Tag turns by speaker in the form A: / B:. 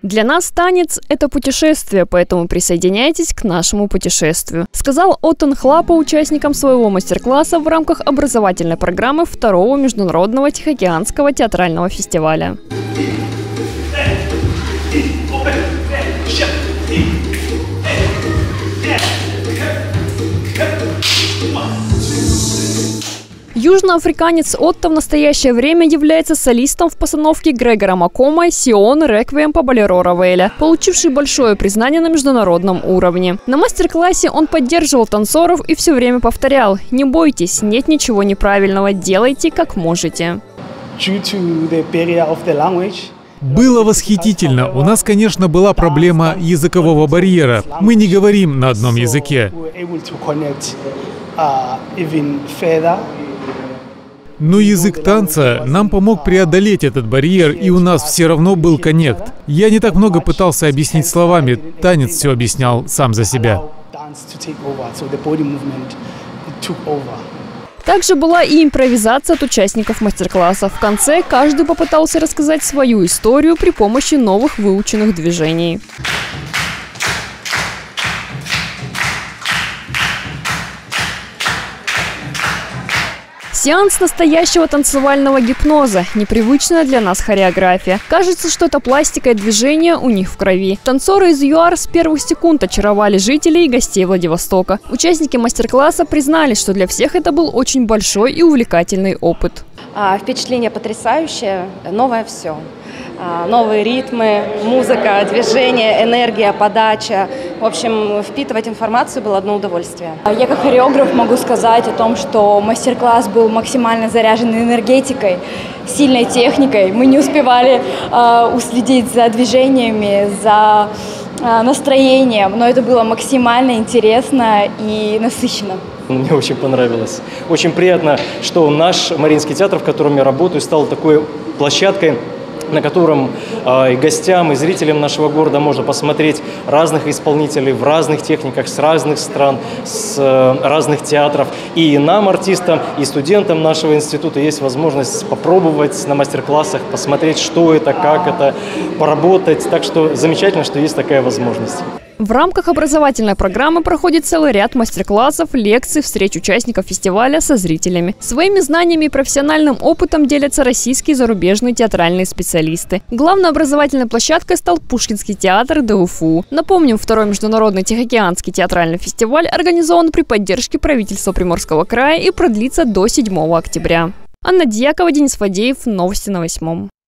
A: Для нас танец – это путешествие, поэтому присоединяйтесь к нашему путешествию, сказал Оттон Хлапа участникам своего мастер-класса в рамках образовательной программы второго международного Тихоокеанского театрального фестиваля. Южноафриканец Отто в настоящее время является солистом в постановке Грегора Макома «Сион. Реквием по болеро Равеля», получивший большое признание на международном уровне. На мастер-классе он поддерживал танцоров и все время повторял: «Не бойтесь, нет ничего неправильного, делайте как можете».
B: Было восхитительно. У нас, конечно, была проблема языкового барьера. Мы не говорим на одном языке. Но язык танца нам помог преодолеть этот барьер, и у нас все равно был коннект. Я не так много пытался объяснить словами, танец все объяснял сам за себя.
A: Также была и импровизация от участников мастер-класса. В конце каждый попытался рассказать свою историю при помощи новых выученных движений. Сеанс настоящего танцевального гипноза. Непривычная для нас хореография. Кажется, что это пластика и движения у них в крови. Танцоры из ЮАР с первых секунд очаровали жителей и гостей Владивостока. Участники мастер-класса признали, что для всех это был очень большой и увлекательный опыт.
C: Впечатление потрясающее, новое все. Новые ритмы, музыка, движение, энергия, подача. В общем, впитывать информацию было одно удовольствие.
D: Я как хореограф могу сказать о том, что мастер-класс был максимально заряжен энергетикой, сильной техникой. Мы не успевали уследить за движениями, за настроением, но это было максимально интересно и насыщенно.
E: Мне очень понравилось. Очень приятно, что наш Мариинский театр, в котором я работаю, стал такой площадкой, на котором и гостям, и зрителям нашего города можно посмотреть разных исполнителей в разных техниках, с разных стран, с разных театров. И нам, артистам, и студентам нашего института есть возможность попробовать на мастер-классах, посмотреть, что это, как это, поработать. Так что замечательно, что есть такая возможность.
A: В рамках образовательной программы проходит целый ряд мастер-классов, лекций, встреч участников фестиваля со зрителями. Своими знаниями и профессиональным опытом делятся российские и зарубежные театральные специалисты. Главной образовательной площадкой стал Пушкинский театр ДУФУ. Напомним, второй международный Тихоокеанский театральный фестиваль организован при поддержке правительства Приморского края и продлится до 7 октября. Анна Дьякова, Денис Фадеев. Новости на 8.